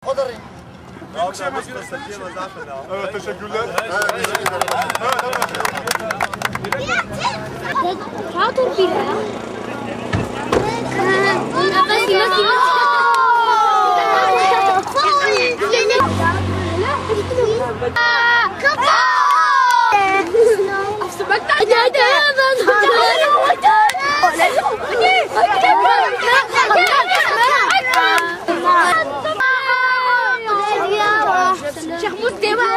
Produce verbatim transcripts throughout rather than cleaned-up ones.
Kodarayım. Bir şey yapıyorsunuz. Evet, teşekkürler. Rahat ol bir ya. Nasıl nasıl Kafa! Bak hadi hadi Şeyh Mustafa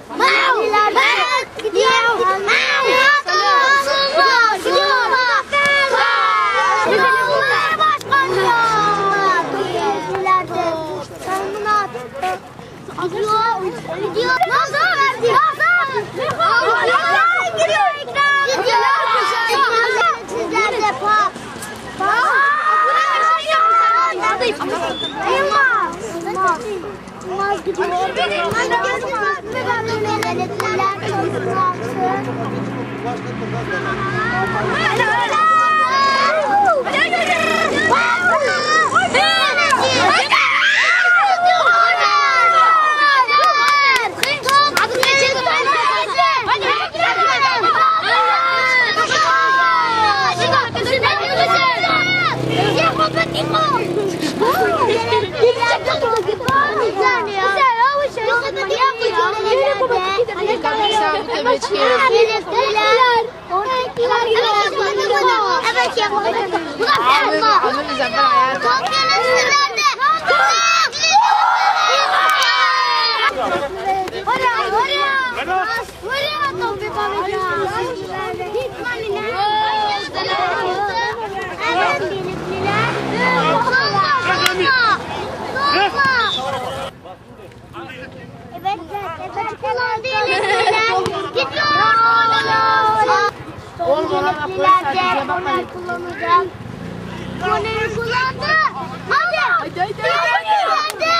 Koneyi kullandı. Hadi. Hadi hadi. Hadi.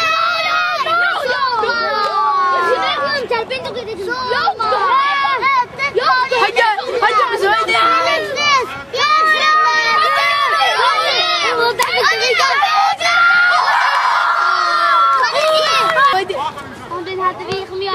Hadi. Terpin de gideceğiz. Yok. Yok. Hadi. Hadi biz hadi. Hadi. Ondan hadi bir yıkmıyor.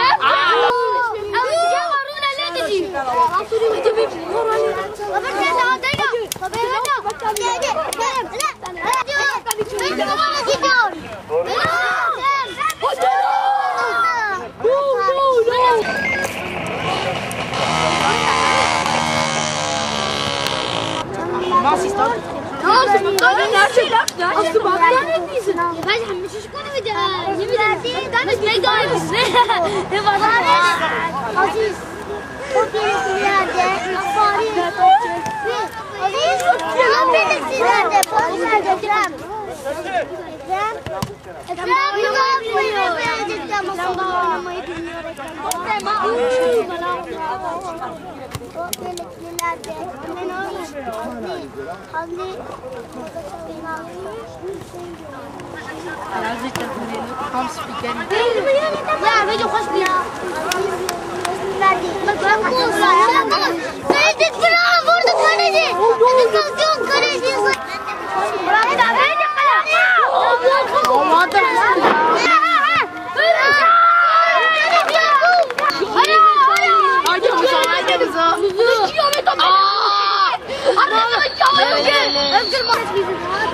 Nasıl istiyorsun? Nasıl bakalım her şey laf ya. Aslı bak ne diyorsun? Ben hem şu konu bir de ne bileyim ben de ne gayesi. Ne var? Aziz. O filmlerde Fahri Aziz. O filmlerde Fahri Ekrem. Ekrem. Ekrem yılanmıyor. Ekrem oynamayı bilmiyor Ekrem. O filmlerde ben oynuyorum. Hazli. Razıca bunu ham spiker. Ya video hoş bir ya. Bak bak bak. Kaleci kral vurdu kaleci. Hadi kalkıyor kaleci. Bırak da beni kala. Allah da Hadi hadi hadi hadi. kilometre. Aa! Arkadaşlar ya. Özgür Mahmut.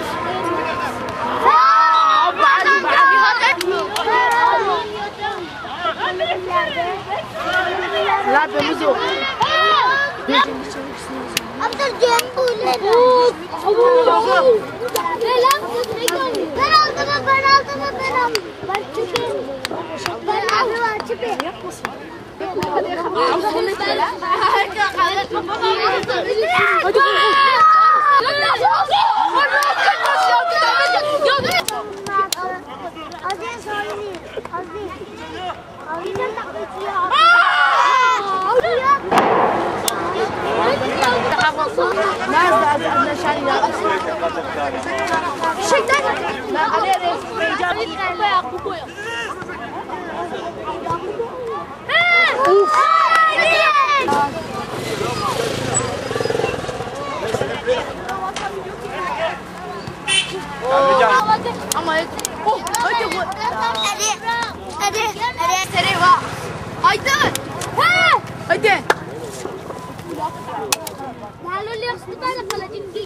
La bemuzo. Abdülcem böyle. Ne lan? Ben aldım, ben aldım, ben aldım. Ben çıkayım. Ben aldım, çıkayım. Hadi. Aziz söyleyeyim. Aziz. Aziz'in takıcı ya. Nerede azından şarjı? Şeyden. Ben araya heyecan. Koya, koya. Ama oh hadi bu. Hadi. Hadi. Hadi. Seri var. Haydi. Ha! Haydi. Lalu lihat sebentar kalau tinggi.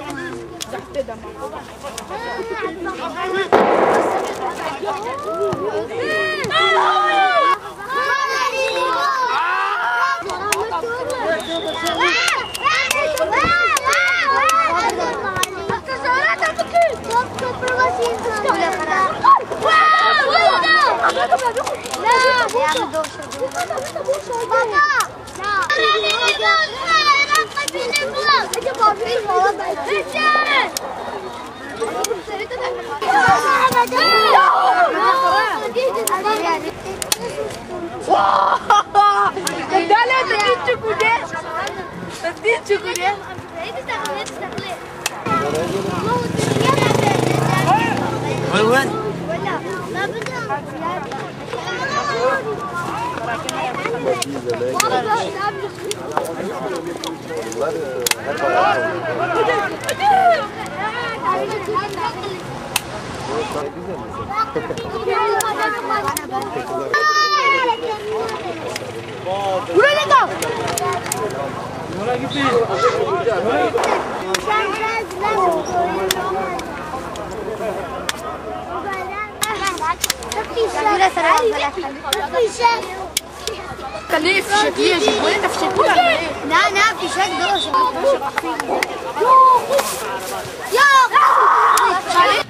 Dale, te cuide. Te cuide. وين Buraya kal. خليه في شكل يجيب وين في شكل لا لا في شك دوشة يا